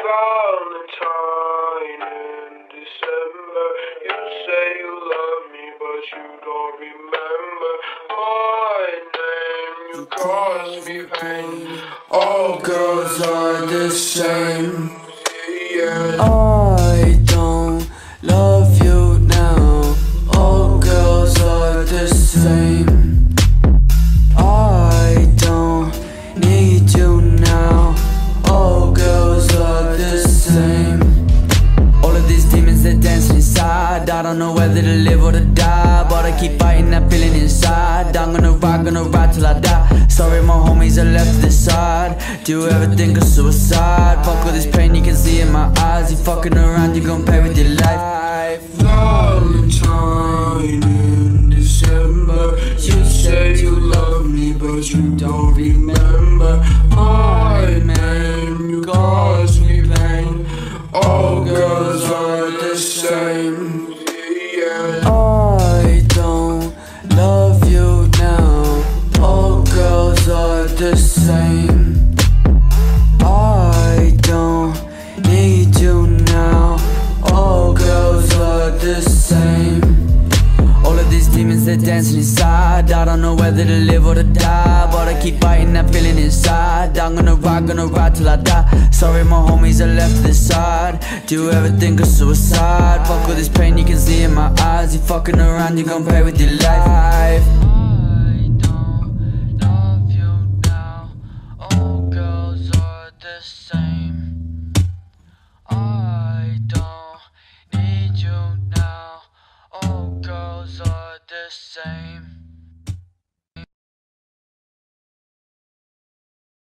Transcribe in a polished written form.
Valentine in December. You say you love me, but you don't remember my name. You cause me pain. All girls are the same. Yeah. I don't love you now. All girls are the same. I don't need you now. All girls are the same. All of these demons, they're dancing inside. I don't know whether to live or to die, but I keep fighting that feeling inside. I'm gonna ride till I die. Sorry my homies are left to the side. Do you ever think of suicide? Fuck all this pain you can see in my eyes. You fucking around, you gon' pay with your life. Valentine in December. You say you love me, but you don't remember my name. You cause me pain. All girls are the same. Yeah. I don't love you now. All girls are the same. I don't need you now. All girls are the same. All of these demons, they're dancing inside. I don't know whether to live or to die, but I keep fighting that feeling inside. I'm gonna ride till I die. Sorry my homies are left to the side. Do you ever think of suicide? Fuck all this pain you can see in my eyes. You fucking around, you gon' pay with your life. I don't love you now. All girls are the same. I don't need you now. All girls are the same.